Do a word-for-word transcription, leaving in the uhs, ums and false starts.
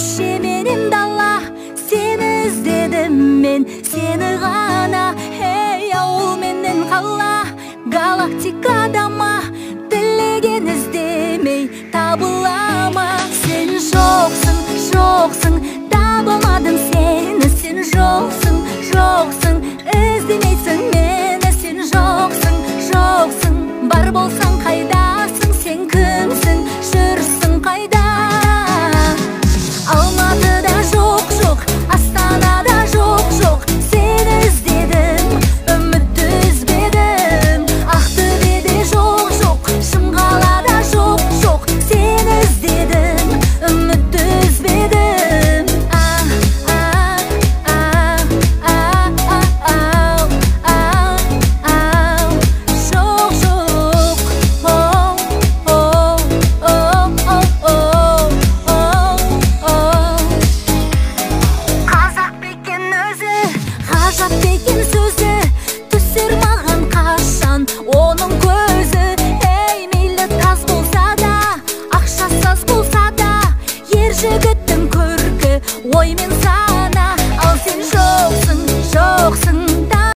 көше менен дала, сені іздедім мен, сені ғана. Ей, ауыл менен қала, галактикада ма, тілеген іздемей табыла ма? Сен жоқсың, жоқсың, табылмадым сені. Сен жоқсың, жоқсың, іздемейсің мені. Сен жоқсың, жоқсың, бар болсаң қайдасың? Сен кімсің, жүрсің қайда? Алматыда жоқ, жоқ, Астанада жоқ, жоқ, сені іздедім, үмітті үзбедім. Ақтөбеде жоқ, жоқ, Шымқалада жоқ, жоқ, сені іздедім, үмітті үзбедім. Жоқ, жоқ, қазақ бекен өзі, ғажап бекен